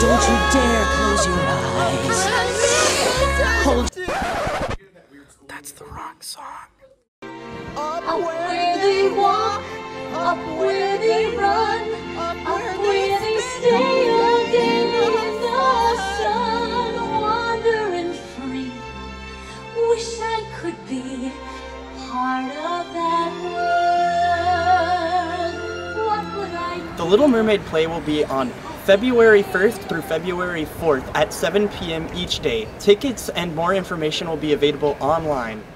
Don't you dare close your eyes. Hold. That's the wrong song. Up where they walk, up where they run, up where they stay again in the sun, wandering free. Wish I could be part of that world. What would I do? The Little Mermaid play will be on February 1st through February 4th at 7 p.m. each day. Tickets and more information will be available online.